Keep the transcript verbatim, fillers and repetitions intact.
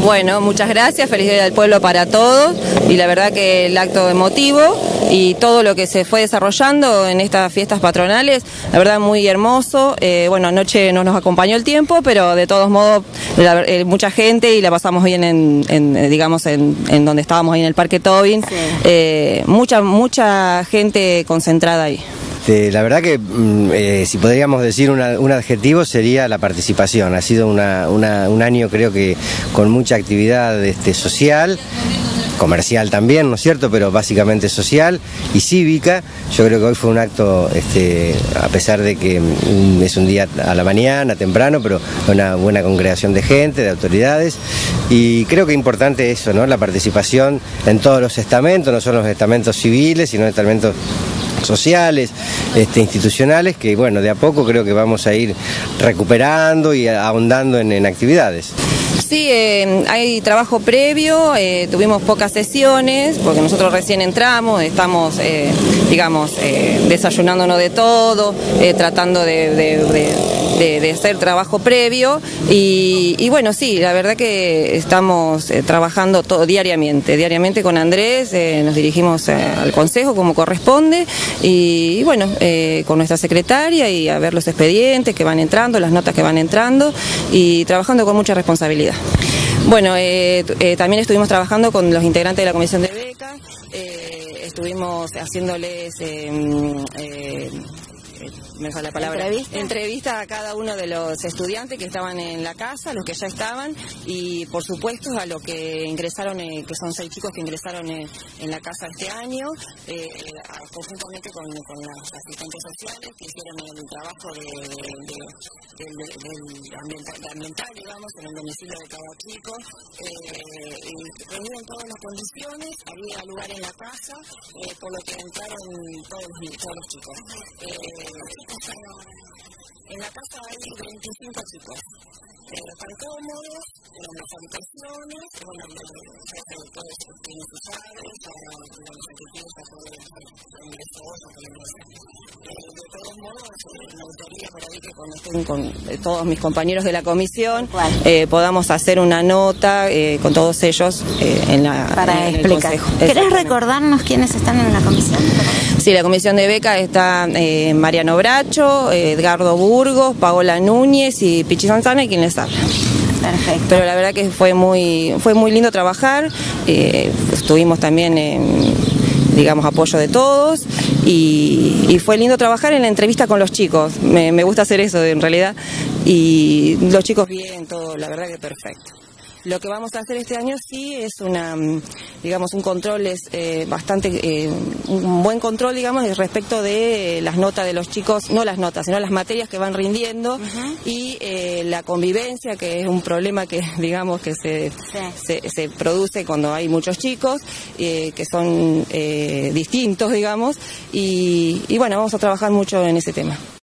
Bueno, muchas gracias, feliz Día del Pueblo para todos, y la verdad que el acto emotivo y todo lo que se fue desarrollando en estas fiestas patronales, la verdad muy hermoso. Eh, bueno, anoche no nos acompañó el tiempo, pero de todos modos la, eh, mucha gente, y la pasamos bien en, en digamos, en, en donde estábamos ahí en el Parque Tobin, sí. eh, mucha, mucha gente concentrada ahí. Este, la verdad que eh, si podríamos decir una, un adjetivo sería la participación. Ha sido una, una, un año, creo que con mucha actividad este, social, comercial también, ¿no es cierto?, pero básicamente social y cívica. Yo creo que hoy fue un acto, este, a pesar de que mm, es un día a la mañana, temprano, pero una buena congregación de gente, de autoridades, y creo que es importante eso, ¿no?, la participación en todos los estamentos, no solo los estamentos civiles, sino estamentos sociales, este, institucionales, que bueno, de a poco creo que vamos a ir recuperando y ahondando en, en actividades. Sí, eh, hay trabajo previo, eh, tuvimos pocas sesiones, porque nosotros recién entramos, estamos, eh, digamos, eh, desayunándonos de todo, eh, tratando de, de, de, de, de hacer trabajo previo, y, y bueno, sí, la verdad que estamos eh, trabajando todo diariamente, diariamente con Andrés, eh, nos dirigimos eh, al Consejo como corresponde, y, y bueno, eh, con nuestra secretaria, y a ver los expedientes que van entrando, las notas que van entrando, y trabajando con mucha responsabilidad. Bueno, eh, eh, también estuvimos trabajando con los integrantes de la Comisión de Becas, eh, estuvimos haciéndoles, eh, eh, me sale la palabra, ¿Entrevista? entrevista a cada uno de los estudiantes que estaban en la casa, los que ya estaban, y por supuesto a los que ingresaron, eh, que son seis chicos que ingresaron en, en la casa este año, eh, conjuntamente con, con las asistentes sociales que hicieron el trabajo de, de, de, de, de, de ambiental, de ambiental, digamos, en el domicilio de cada chico. Eh, y reunieron todas las condiciones, había lugar en la casa, eh, por lo que entraron todos, todos los chicos. Eh, En la casa hay veinticinco chicos, eh, están cómodos en las habitaciones, bueno, todos tienen sus llaves, para los ejecutivos, para poder ingresar, de todos modos, me gustaría por ahí que cuando estén con todos mis compañeros de la comisión, eh, podamos hacer una nota eh, con todos ellos eh, en la para en explicar. El Consejo. ¿Querés recordarnos quiénes están en la comisión? Sí, la comisión de beca está eh, Mariano Bracho, eh, Edgardo Burgos, Paola Núñez y Pichi Sanzana, y quien les habla. Perfecto. Pero la verdad que fue muy, fue muy lindo trabajar, eh, estuvimos también en, digamos, apoyo de todos, y, y fue lindo trabajar en la entrevista con los chicos, me, me gusta hacer eso en realidad, y los chicos bien, todo, la verdad que perfecto. Lo que vamos a hacer este año sí es una, digamos, un control es eh, bastante, eh, un buen control, digamos, respecto de las notas de los chicos, no las notas, sino las materias que van rindiendo, uh-huh. y eh, la convivencia, que es un problema que, digamos, que se, sí. se, se produce cuando hay muchos chicos, eh, que son eh, distintos, digamos, y, y bueno, vamos a trabajar mucho en ese tema.